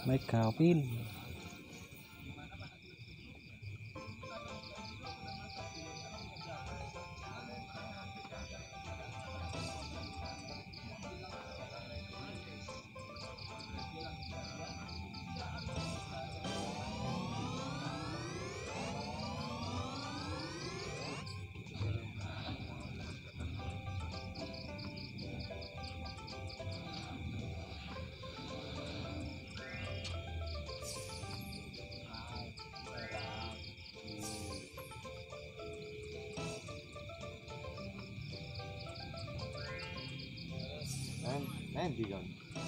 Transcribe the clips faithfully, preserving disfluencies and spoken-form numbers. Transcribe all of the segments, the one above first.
Megawin. Endi kon?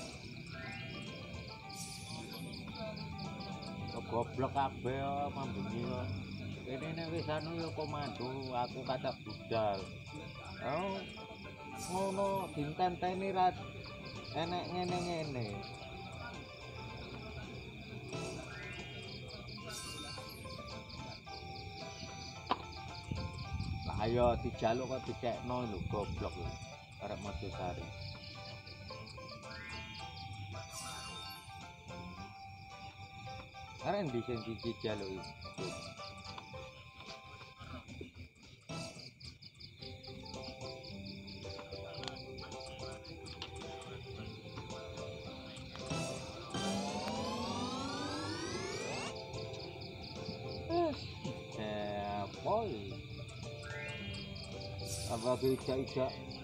Kok goblok kabeh mambengi kok. Kene nek wis anu ya komando, aku kata budal. Oh, ngono dintenteni ra enek ngene-ngene. Lah ayo dijaluk kok dikekno lho goblok lho. Arep Mojosari. Karena di sini di jalur itu. Eh, boy. Apa bisa-bisa?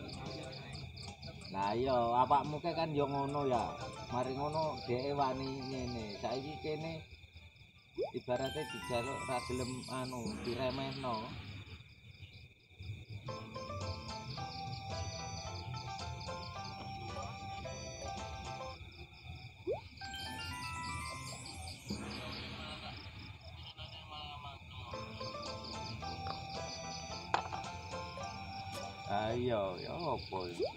Nah, iya, awakmu kan yo ngono ya. Mari ngono dhek wani ngene. Saiki kene ibaratnya dijaluk ra gelem anu diremehno. Ayo ya apa iki?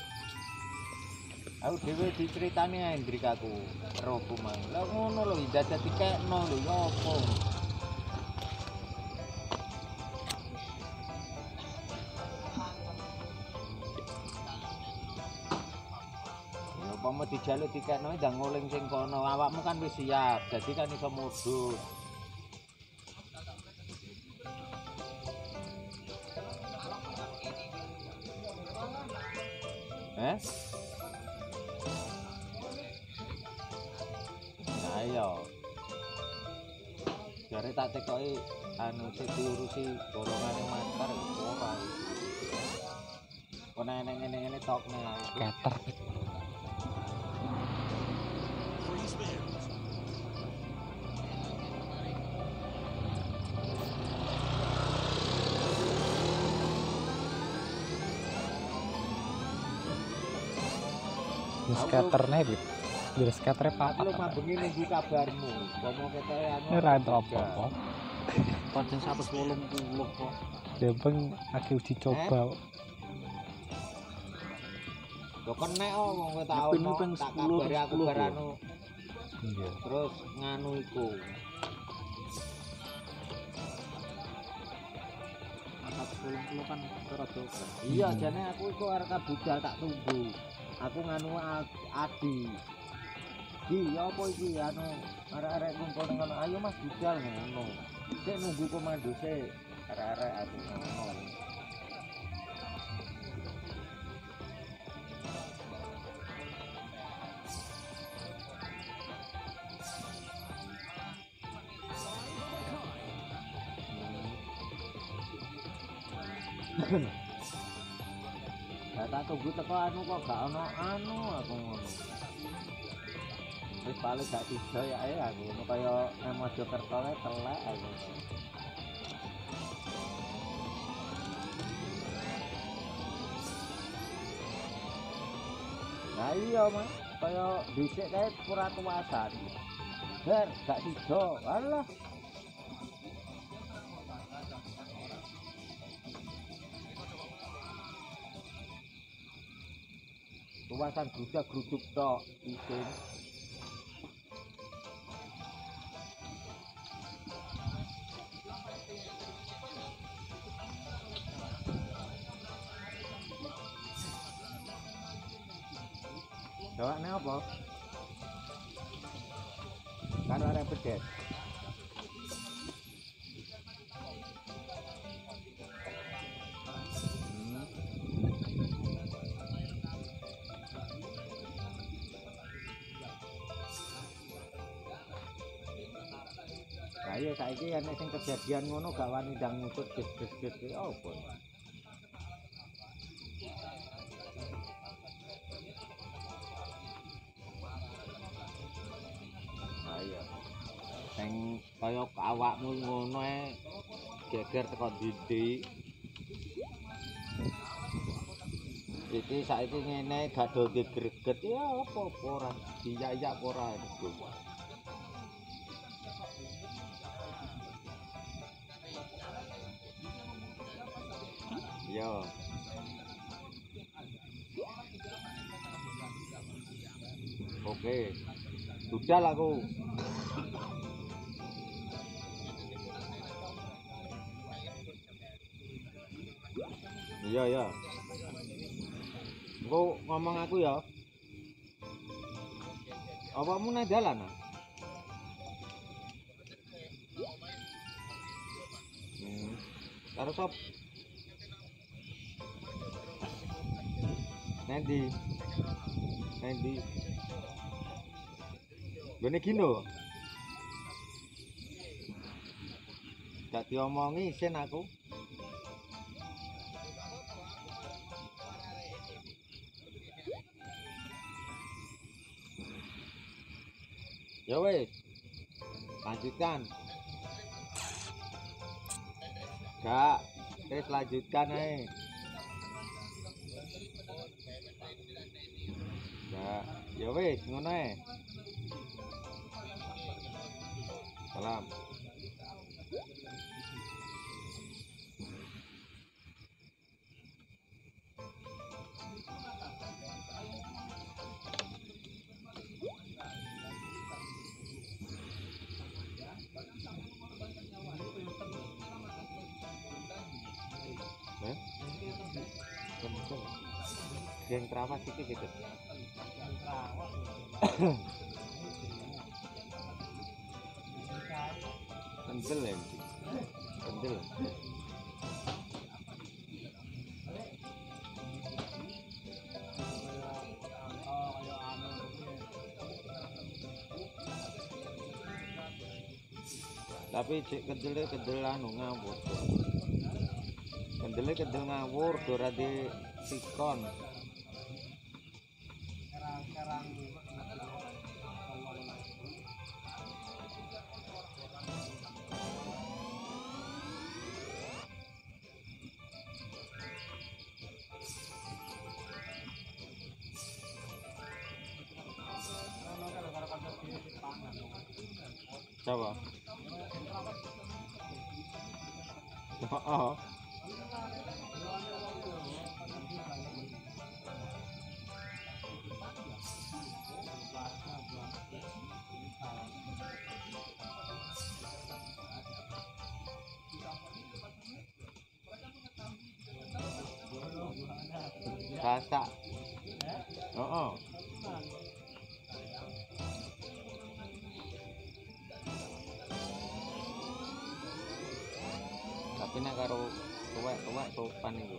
Aku dhewe diceritani Hendrik aku rohku mang. Lah ngono lho dadak dikekno lho ya apa? Ya umpama dijaluk dikekno ndang nguling sing kono. Awakmu kan wis siap. Dadi kan iso mudhun. Eh? Ayo. Jare tak tekoki anu sik diurusi golongane master ora. Kok nek ngene-ngene tokne Keter. Skaternya gitu. Biar skaternya papat. Lu mambengi nunggu kabarmu. Pomo ketoke anu. Ora entuk apa-apa. Pancen seratus wolung puluh kok. Dempeng aki uji coba. Lho kenek oh wong kowe tak Ping- ono ping tak sepuluh, kabari aku sepuluh, bar lho. anu. Iya. Terus nganu iku. seratus wolung puluh kan ora dosa. Iya jane aku iku arek budal tak tunggu. Aku nganu a- Adi. Di apa iki anu arek-arek kumpul nang kono. Ayo Mas budal ngono. Sik nunggu komando sik. Arek-arek aku ngono. Lah tak tunggu teko anu kok gak ono anu aku ngono. Wis paling gak tiga ya ae aku ngono kaya nang Mojokerto ae telek aku. Lah iya Mas, kaya dhisik kae ora tuasan. Ber gak sida. Alah. Tuasan grudak gruduk tok isin. Dawakne apa? karo arek pedet. Ayo saiki yen sing kejadian ngono gak wani ndang ngusut des-des des opo. Ayo. Sing kaya awakmu ngono ae geger teko ndi. Iki saiki ngene gak do greget ya apa-apa ora diyak-yak ora iku. Yo. Oke. Budal aku. Iya ya. Engko ngomong aku ya. Apamu nang dalan? Hmm. Karo sop. Nanti, nanti, gini gino, gak diomongi sen aku. Ya wes, lanjutkan. Gak, terus lanjutkan aja. Ya, ya wes ngono ae. Salam. Eh? Kental. Geng terawat iki gitu. Kendel ya, kendel. Tapi cek kendele kendel anu ngawur. Kendele kendel ngawur ora di sikon. Coba. Oh. Kasak. Oh, oh. Tapi nek karo tuwek-tuwek sopan iku.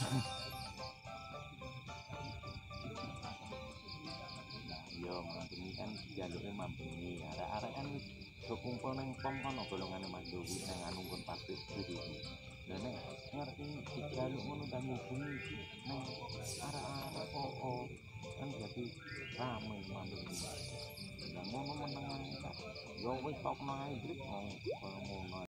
Yo mambeni kan jaluke mambeni arek-arek kan wis do kumpul nang pom kono golongane Mas Dewi nang anu kon pabrik iki. Lah nek ngerti dijaluk ngono dan ngubungi nang arek-arek kok kan jadi rame mambeni. Lah ngono meneng ae. Yo wis tok nang hybrid ngono.